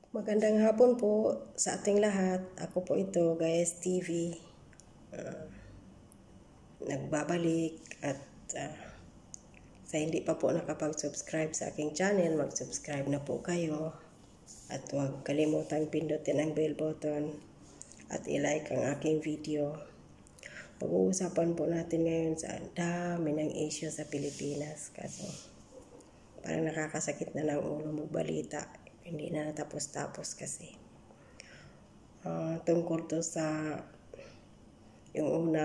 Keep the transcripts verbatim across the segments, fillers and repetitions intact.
Magandang hapon po sa ating lahat. Ako po ito, Gayes T V. Uh, nagbabalik at uh, sa hindi pa po nakapag-subscribe sa aking channel, mag-subscribe na po kayo. At huwag kalimutang pindutin ang bell button at i-like ang aking video. Pag-uusapan po natin ngayon sa dami ng issue sa Pilipinas. Kaso parang nakakasakit na ng ulo magbalita. Hindi na natapos-tapos kasi. Uh, tungkol to sa yung una,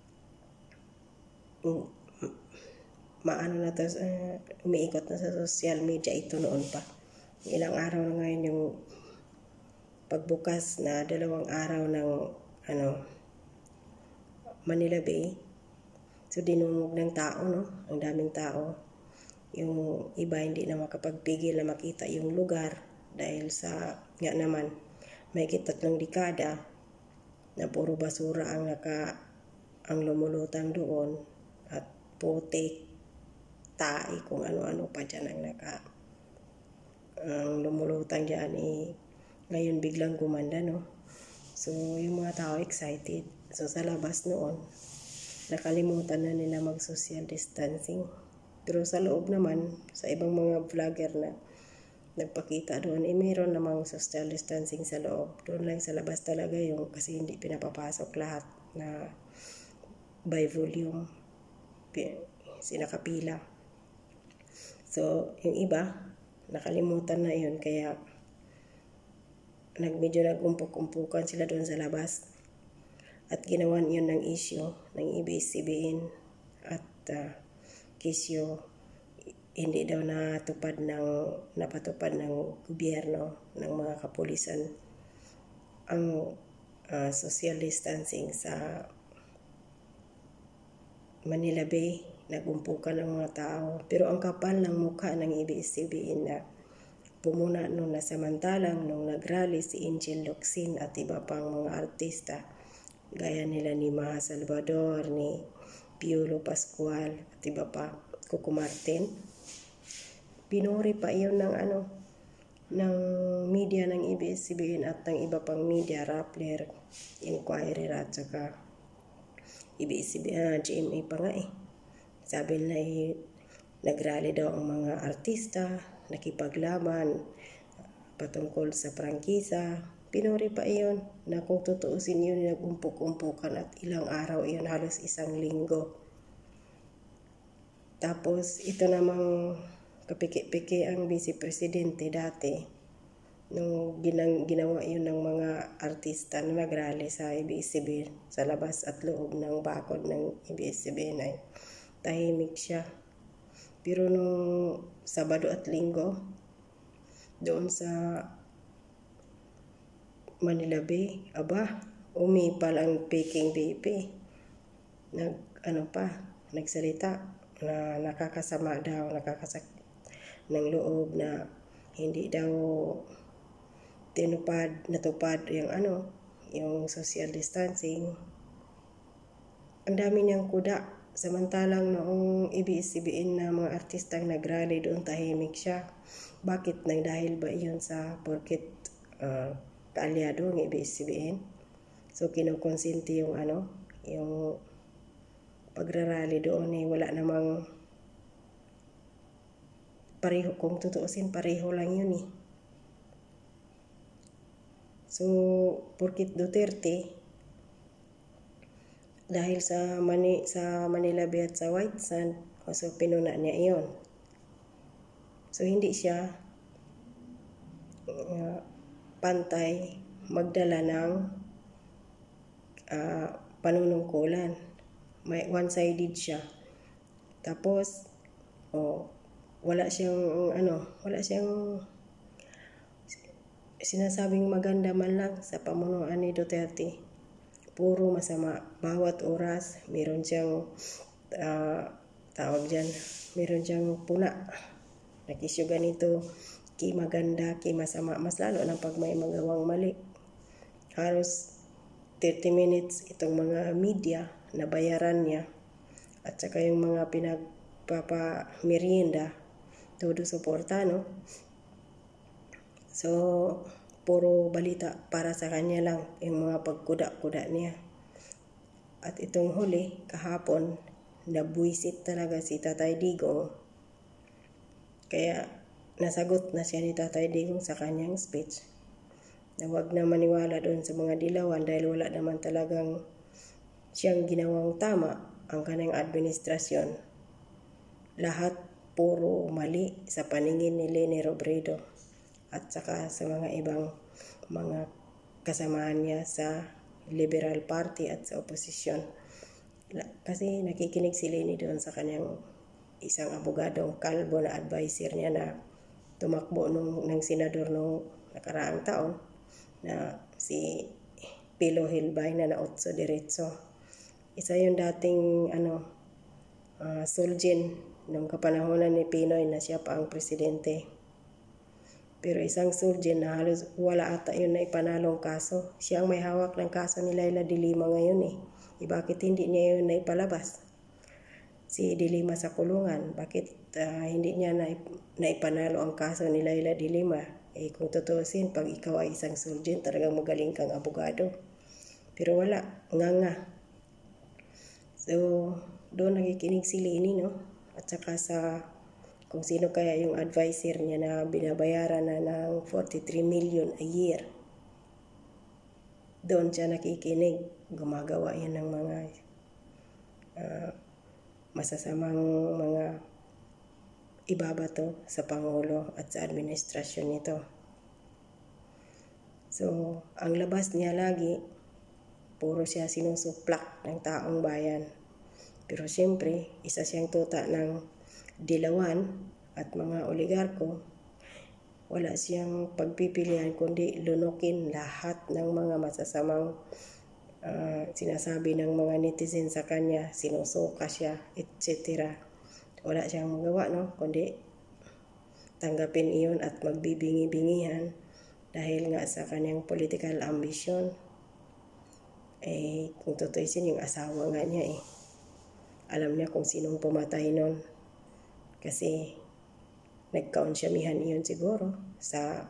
um, maano na to, uh, umiikot na sa social media ito noon pa. Ilang araw na ngayon yung pagbukas na dalawang araw ng ano, Manila Bay. So dinungog ng tao, no? Ang daming tao. Yung iba hindi na makapagpigil na makita yung lugar dahil sa nga naman may tatlong dekada na puro basura ang naka ang lumulutang doon at putik, tae, kung ano-ano pa dyan ang naka ang lumulutang dyan eh, ngayon biglang gumanda, no? So yung mga tao excited. So sa labas noon nakalimutan na nila mag social distancing. Pero sa loob naman, sa ibang mga vlogger na nagpakita doon, eh mayroon namang social distancing sa loob. Doon lang sa labas talaga yung kasi hindi pinapapasok lahat na by volume, sinakapila. So, yung iba, nakalimutan na yun. Kaya, nagmedyo nag-umpok-umpukan sila doon sa labas. At ginawan yun ng issue ng A B S C B N at uh, kisyo hindi daw natupad ng napatupad ng gobyerno ng mga kapulisan ang uh, social distancing sa Manila Bay. Nagumpukan ng mga tao pero ang kapal ng mukha ng A B S C B N na pumuna nung nasamantalang nung nagrally si Angel Locsin at iba pang mga artista gaya nila ni Maha Salvador, ni Piolo Pascual at iba pa, Coco Martin. Pinuri pa iyon ng ano ng media ng A B S C B N at ng iba pang media, Rappler, Inquirer at saka A B S C B N, ah, G M A pa nga eh. Sabi nila eh, nagrally daw ang mga artista, nakipaglaban patungkol sa prangkisa. Pinuri pa iyon na kung tutuusin yun, nag-umpok-umpukan at ilang araw iyon, halos isang linggo. Tapos ito namang kapiki-piki ang Vice Presidente dati nung ginang, ginawa yun ng mga artista na nagrally sa A B S C B N sa labas at loob ng bakod ng A B S C B N ay tahimik siya. Pero nung Sabado at Linggo doon sa Manila Bay, aba, umipal ang Peking B P. Nag, ano pa, nagsalita na nakakasama daw, nakakasakit ng loob na hindi daw tinupad, natupad yung ano, yung social distancing. Ang dami niyang kuda. Samantalang noong A B S C B N na mga artistang nagrally doon, tahimik siya. Bakit? Nang dahil ba iyon sa porket uh, kaalyado ng A B S C B N? So kinukonsinti yung ano, yung pagrarally doon eh, wala namang pareho, kung tutuusin pareho lang yun eh. So porket Duterte, dahil sa Mani, sa Manila Bay at sa White Sand, so pinuna niya iyon. So hindi siya uh, pantay magdala ng uh, panunungkulan. May one-sided siya. Tapos oh, wala siyang ano, wala siyang sinasabing maganda man lang sa pamunuan ni Duterte. Puro masama. Bawat oras meron siyang uh, tawag dyan, meron siyang puna. Nakisyo ganito, ki maganda, ki masama. Mas lalo na pag may magawang mali. Halos thirty minutes itong mga media na bayaran niya at saka yung mga pinagpapamerienda todo suporta, no? So puro balita para sa kanya lang, yung mga pagkuda-kuda niya. At itong huli, kahapon, nabwisit talaga si Tatay Digong. Kaya nasagot na siya ni Tatay Digong sa kanyang speech na huwag na maniwala doon sa mga dilawan dahil wala naman talagang siyang ginawang tama ang kanyang administrasyon. Lahat puro mali sa paningin ni Leni Robredo at saka sa mga ibang mga kasamahan niya sa Liberal Party at sa oposisyon. Kasi nakikinig si Leni doon sa kanyang isang abogadong kalbo na advisor niya na tumakbo nung, ng senador nung nakaraang taon na si Pilo Hilbay na na Otso Diretso. Isa yung dating ano, uh, Suljin nung kapanahonan ni Pinoy na siya pa ang presidente. Pero isang Suljin na halos wala ata yun na ipanalong kaso. Siya ang may hawak ng kaso ni Leila de Lima ngayon eh. E bakit hindi niya yun na ipalabas? Si de Lima sa kulungan, bakit uh, hindi niya na, na ipanalo ang kaso ni Leila de Lima? Eh kung tutusin, pag ikaw ay isang Suljin, talagang magaling kang abogado. Pero wala, nga nga. So, doon nakikinig si Leni, no? At saka sa kung sino kaya yung advisor niya na binabayaran na ng forty-three million a year. Doon siya nakikinig. Gumagawa yan ng mga uh, masasamang mga ibabato sa Pangulo at sa administrasyon nito. So, ang labas niya lagi, puro siya sinusuplak ng taong bayan. Pero siyempre, isa siyang tuta ng dilawan at mga oligarko. Wala siyang pagpipilian kundi lunukin lahat ng mga masasamang uh, sinasabi ng mga netizen sa kanya, sinusuka siya, et cetera. Wala siyang magawa, no? Kundi tanggapin iyon at magbibingi-bingihan dahil nga sa kanyang political ambition. Eh, kung tutuisin yung asawa nga niya eh. Alam niya kung sinong pumatay nun. Kasi nagkaunsyamihan iyon siguro sa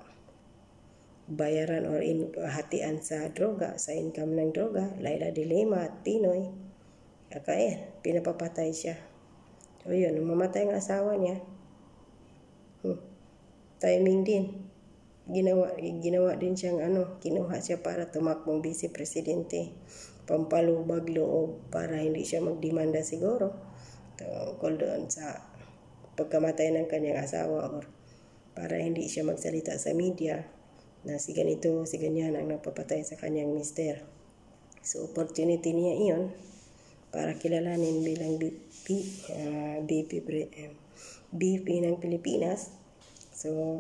bayaran or in, hatian sa droga, sa income ng droga, Leila de Lima at Pinoy. Kaya pinapapatay siya. So yun, nung mamatay ang asawa niya, hmm, timing din. Ginawa, ginawa din siyang ano, kinuha siya para tumakbong vice-presidente. Pampalubag loob para hindi siya magdemanda siguro. Tungkol doon sa pagkamatay ng kanyang asawa or para hindi siya magsalita sa media na si ganito, si ganyan ang napapatay sa kanyang mister. So opportunity niya iyon para kilalanin bilang B P, uh, B P, uh, B P ng Pilipinas. So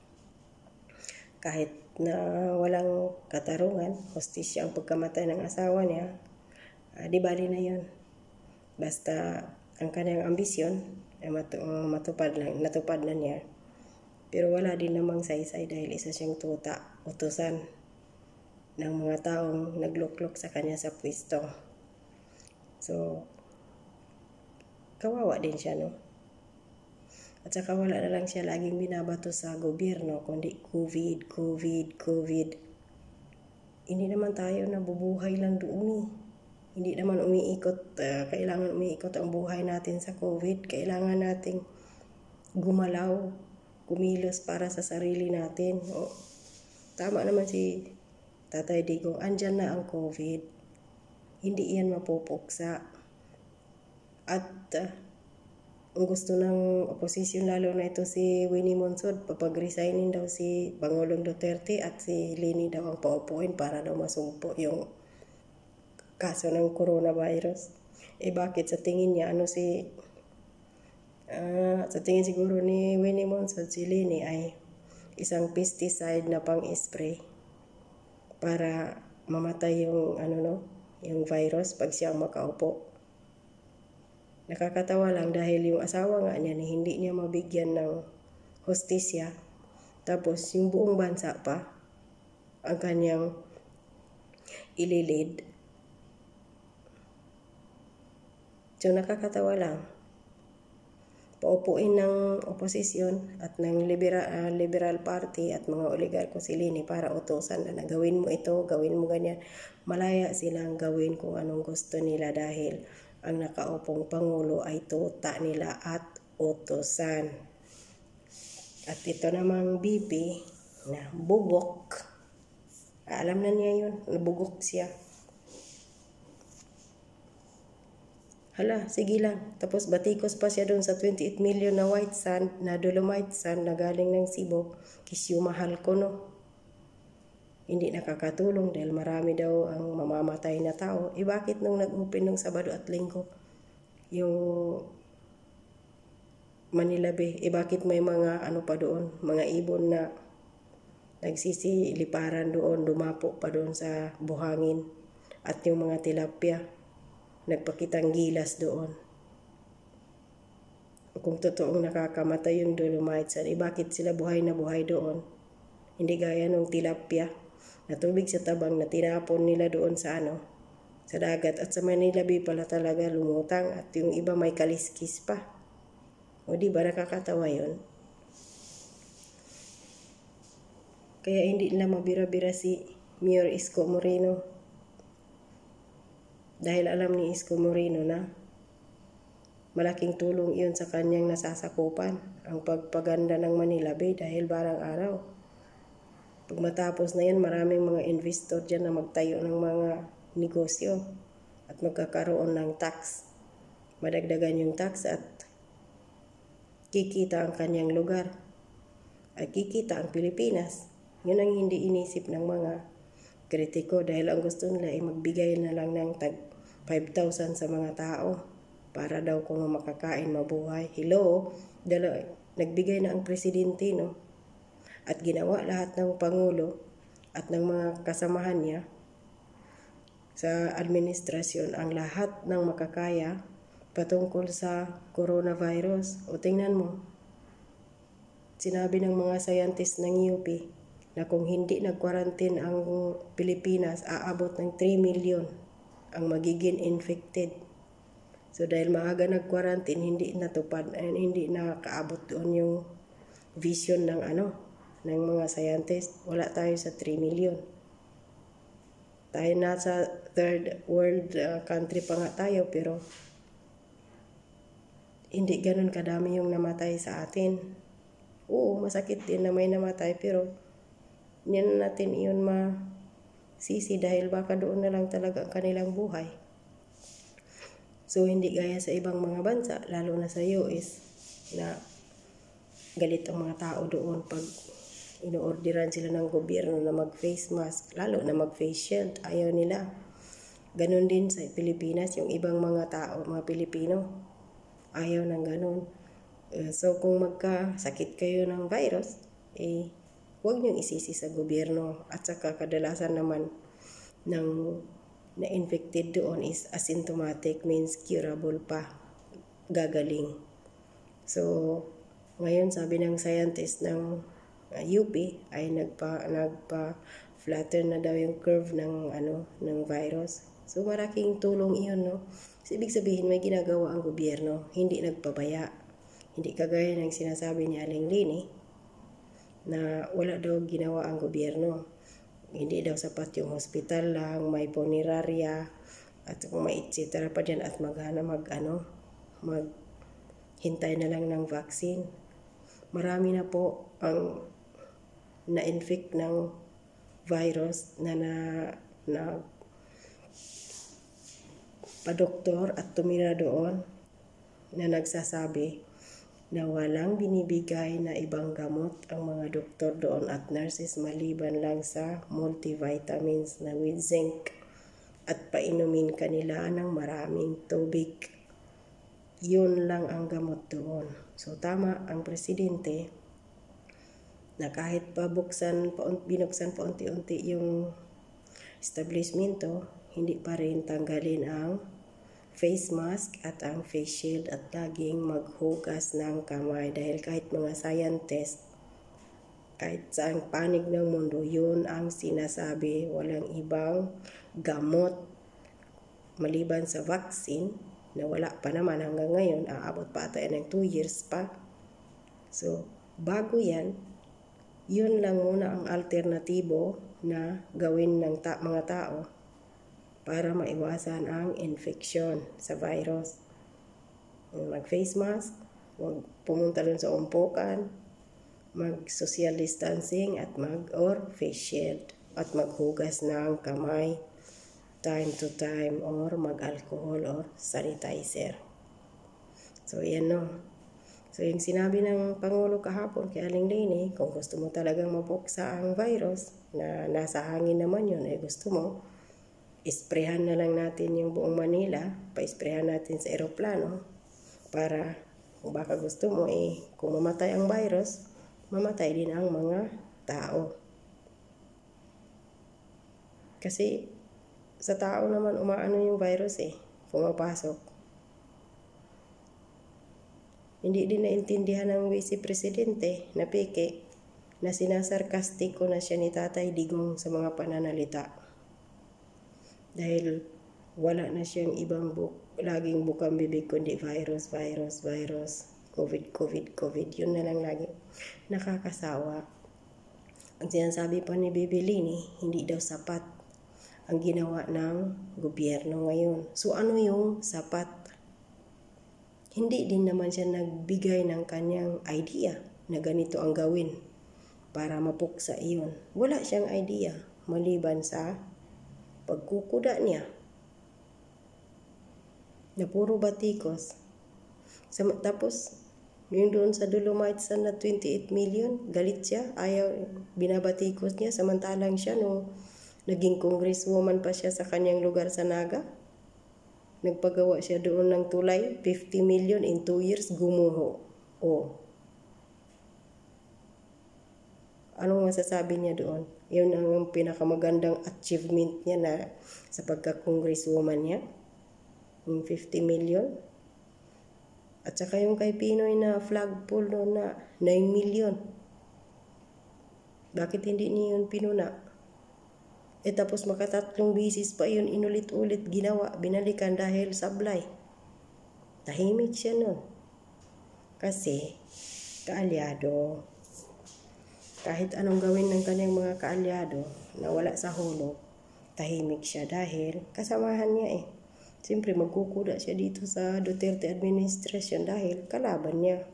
kahit na walang katarungan, hostisya ang pagkamatay ng asawa niya, uh, di bali na yun. Basta ang kanyang ambisyon ay matu uh, matupad lang, natupad na niya. Pero wala din namang saysay dahil isa siyang tuta, utusan ng mga taong nagluklok sa kanya sa pwesto. So, kawawa din siya, no? At saka wala na lang siya laging binabato sa gobyerno, kundi COVID, COVID, COVID. Hindi naman tayo nabubuhay lang doon eh. Hindi naman umiikot, uh, kailangan umiikot ang buhay natin sa COVID. Kailangan nating gumalaw, kumilos para sa sarili natin. O, tama naman si Tatay Digong, andyan na ang COVID. Hindi yan mapupuksa. At uh, ang gusto ng oposisyon, lalo na ito si Winnie Monsod, papag-resignin daw si Pangulong Duterte at si Leni daw ang paupuin para daw masumpo yung kaso ng coronavirus. Eh bakit sa tingin niya, ano si, uh, sa tingin siguro ni Winnie Monsod, si Leni ay isang pesticide na pang-spray para mamatay yung, ano no, yung virus pag siya makaupo. Nakakatawa lang dahil yung asawa nga niya ni hindi niya mabigyan ng hostisya. Tapos yung buong bansa pa ang kanyang ililid. So nakakatawa lang. paupuin ng oposisyon at ng liberal, uh, liberal party at mga oligarko si Lini para utusan na gawin mo ito, gawin mo ganyan. Malaya silang gawin kung anong gusto nila dahil ang nakaupong Pangulo ay tuta nila at utusan. At ito namang B P na bugok, alam na niya yun, nabugok siya. Hala, sige lang. Tapos batikos pa siya doon sa twenty-eight million na white sand, na dolomite sand na galing ng Cebu. Kisyo mahal ko, no? Hindi nakakatulong dahil marami daw ang mamamatay na tao. Eh bakit nung nag-open ng Sabado at Linggo yung Manila Bay, eh bakit may mga ano pa doon, mga ibon na nagsisiliparan doon, dumapo pa doon sa buhangin, at yung mga tilapia nagpakitang gilas doon. Kung totoong nakakamatay yung dolomite sand, eh bakit sila buhay na buhay doon? Hindi gaya nung tilapia na tubig sa tabang na tinapon nila doon sa ano, sa dagat, at sa Manila Bay pala talaga lumutang, at yung iba may kaliskis pa. O di ba nakakatawa yun? Kaya hindi nila mabira-bira si Mayor Isko Moreno. Dahil alam ni Isko Moreno na malaking tulong iyon sa kanyang nasasakupan, ang pagpaganda ng Manila Bay, dahil barang araw, pag matapos na yan, maraming mga investor dyan na magtayo ng mga negosyo at magkakaroon ng tax. Madagdagan yung tax at kikita ang kanyang lugar, at kikita ang Pilipinas. Yun ang hindi inisip ng mga kritiko, dahil ang gusto nila ay magbigay na lang ng tag five thousand sa mga tao para daw kung makakain mabuhay. Hello, dala, nagbigay na ang presidente, no? At ginawa lahat ng Pangulo at ng mga kasamahan niya sa administrasyon ang lahat ng makakaya patungkol sa coronavirus. O tingnan mo, sinabi ng mga scientist ng U P na kung hindi nag-quarantine ang Pilipinas, aabot ng three million ang magiging infected. So dahil maaga nag-quarantine, hindi natupad, and hindi nakaabot doon yung vision ng ano, ng mga scientist. Wala tayo sa three million. Tayo nasa third world uh, country pa nga tayo, pero hindi ganun kadami yung namatay sa atin. Oo, masakit din na may namatay, pero hindi na natin iyon masisi dahil baka doon na lang talaga ang kanilang buhay. So, hindi gaya sa ibang mga bansa, lalo na sa U S, na galit ang mga tao doon pag ino-orderan sila ng gobyerno na mag-face mask, lalo na mag-face shield. Ayaw nila. Ganon din sa Pilipinas, yung ibang mga tao, mga Pilipino, ayaw ng ganon. Uh, so, kung magkasakit kayo ng virus, eh, huwag niyong isisi sa gobyerno. At saka kadalasan naman ng na-infected doon is asymptomatic, means curable pa, gagaling. So, ngayon sabi ng scientist ng uh, U P ay nagpa, nagpa-flatter na daw yung curve ng, ano, ng virus. So, malaking tulong iyon, no? So, ibig sabihin, may ginagawa ang gobyerno, hindi nagpabaya. Hindi kagaya ng sinasabi ni Aling Lini na wala daw ginawa ang gobyerno. Hindi daw sapat yung hospital lang, may punerarya, at kung may et cetera pa dyan, at maghana mag, ano, maghintay na lang ng vaccine. Marami na po ang na-infect ng virus na na, na pa-doktor at tumira doon na nagsasabi na walang binibigay na ibang gamot ang mga doktor doon at nurses maliban lang sa multivitamins na with zinc, at painumin kanila ng maraming tubig. Yun lang ang gamot doon. So tama ang presidente na kahit pa buksan, binuksan pa unti-unti yung establishmento, hindi pa rin tanggalin ang face mask at ang face shield, at laging maghugas ng kamay, dahil kahit mga scientist, kahit saang panig ng mundo, yun ang sinasabi. Walang ibang gamot maliban sa vaccine na wala pa naman hanggang ngayon, aabot pa ata ng two years pa. So, bago yan, yun lang muna ang alternatibo na gawin ng ta- mga tao para maiwasan ang infeksyon sa virus. Mag-face mask, huwag pumunta dun sa umpukan, mag-social distancing at mag or face shield at maghugas ng kamay time to time or mag-alcohol or sanitizer. So, yan no. So, yung sinabi ng Pangulo kahapon kay Aling Leni, kung gusto mo talagang mapuksa ang virus, na nasa hangin naman yun, eh gusto mo, isprehan na lang natin yung buong Manila, pa-isprehan natin sa eroplano, para kung baka gusto mo, eh, kung mamatay ang virus, mamatay din ang mga tao. Kasi, sa tao naman umaano yung virus eh, pumapasok. Hindi din naintindihan ng Vice Presidente na peke na sinasarkastiko na siya ni Tatay Digong sa mga pananalita. Dahil wala na siyang ibang buk laging bukang bibig kundi virus, virus, virus, COVID, COVID, COVID. Yun na lang lagi. Nakakasawa. Ang sinasabi pa ni Bibi Lini, hindi daw sapat ang ginawa ng gobyerno ngayon. So ano yung sapat? Hindi din naman siya nagbigay ng kanyang idea na ganito ang gawin para mapuksa iyon. Wala siyang idea maliban sa pagkukuda niya na puro batikos. Tapos, yung doon sa Dolomites na twenty-eight million, galit siya, ayaw, binabatikos niya, samantalang siya no, naging congresswoman pa siya sa kanyang lugar sa Naga. Nagpagawa siya doon ng tulay, fifty million in two years, gumuho. O. Anong masasabi niya doon? Yun ang pinakamagandang achievement niya na sa pagka-congresswoman niya. Yung fifty million. At saka yung kay Pinoy na flagpole doon na nine million. Bakit hindi niya yun pinuna? Eh tapos makatatlong bisis pa yun inulit-ulit ginawa, binalikan dahil sablay. Tahimik siya nun. Kasi, kaalyado. Kahit anong gawin ng kanyang mga kaalyado na wala sa hulog, tahimik siya dahil kasamahan niya eh. Siyempre magkukuda siya dito sa Duterte administration dahil kalaban niya.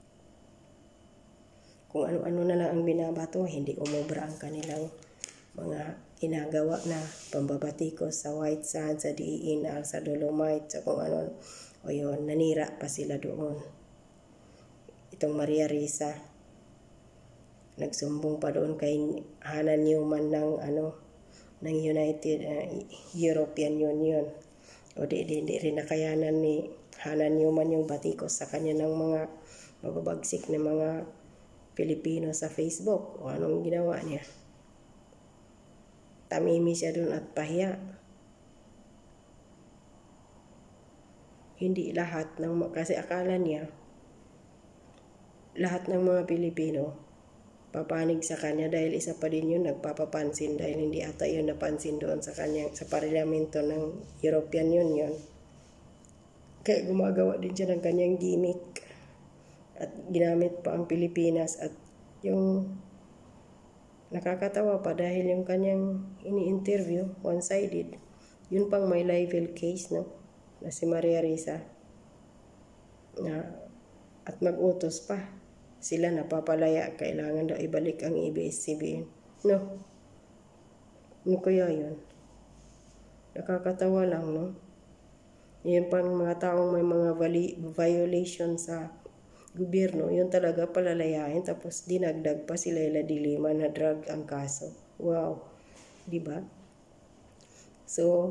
Kung ano-ano na lang ang binabato, hindi umubra ang kanilang mga ginagawa na pambabatikos sa White Sand, sa D E N R, sa Dolomite, sa kung ano. O yun, nanira pa sila doon. Itong Maria Risa, nagsumbong pa doon kay Hannah Newman ng, ano, ng United uh, European Union. O di, di, di rin nakayanan ni Hannah Newman yung batikos sa kanya ng mga mababagsik na mga Pilipino sa Facebook. O anong ginawa niya? Tamimi siya doon at pahiya. Hindi lahat ng, kasi akala niya lahat ng mga Pilipino papanig sa kanya dahil isa pa din yun nagpapapansin dahil hindi ata yun napansin doon sa kanya sa parlamento ng European Union. Kaya gumagawa din siya ng kanyang gimmick at ginamit pa ang Pilipinas at yung nakakatawa pa dahil yung kanyang ini-interview one-sided. Yun pang may libel case no na si Maria Risa na at mag-utos pa sila napapalaya, kailangan daw ibalik ang A B S C B N. No. Ano kaya yun? Nakakatawa lang, no? Yun pang mga taong may mga violation sa gobyerno, yun talaga palalayain, tapos dinagdag pa sila ila dilima na drug ang kaso. Wow. Diba? So,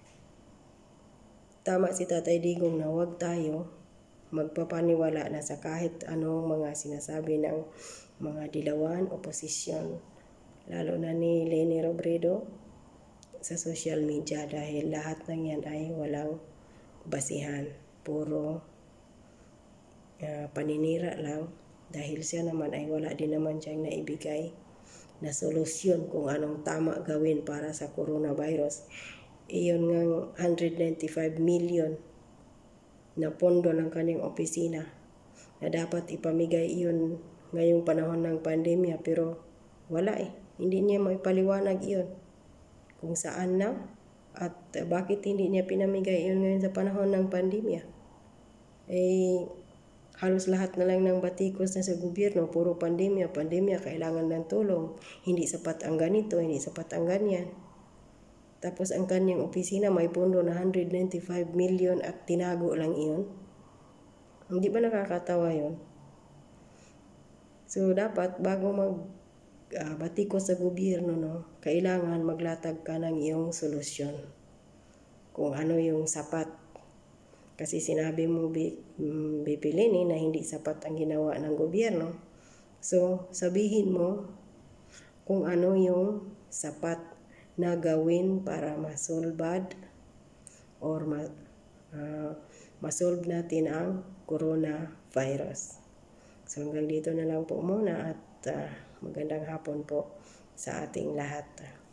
tama si Tatay Digong na huwag tayo magpapaniwala na sa kahit anong mga sinasabi ng mga dilawan, oposisyon, lalo na ni Leni Robredo sa social media dahil lahat ng yan ay walang basihan. Puro uh, paninira lang dahil siya naman ay wala din naman siyang naibigay na solusyon kung anong tama gawin para sa coronavirus. Iyon ngang one hundred ninety-five million na pondo ng kanyang opisina na dapat ipamigay iyon ngayong panahon ng pandemya, pero wala eh. Hindi niya maipaliwanag iyon kung saan na at bakit hindi niya pinamigay iyon ngayon sa panahon ng pandemya. Eh, halos lahat na lang ng batikos na sa gobyerno, puro pandemya, pandemya, kailangan ng tulong. Hindi sapat ang ganito, hindi sapat ang ganyan. Tapos ang kanyang opisina may pondo na one hundred ninety-five million at tinago lang iyon. Hindi ba nakakatawa yun? So dapat bago mag uh, batikos sa gobyerno, no, kailangan maglatag ka ng iyong solusyon. Kung ano yung sapat. Kasi sinabi mo, B P Leni, na hindi sapat ang ginawa ng gobyerno. So sabihin mo kung ano yung sapat na gawin para masolbad or ma, uh, masolve natin ang coronavirus. So hanggang dito na lang po muna at uh, magandang hapon po sa ating lahat.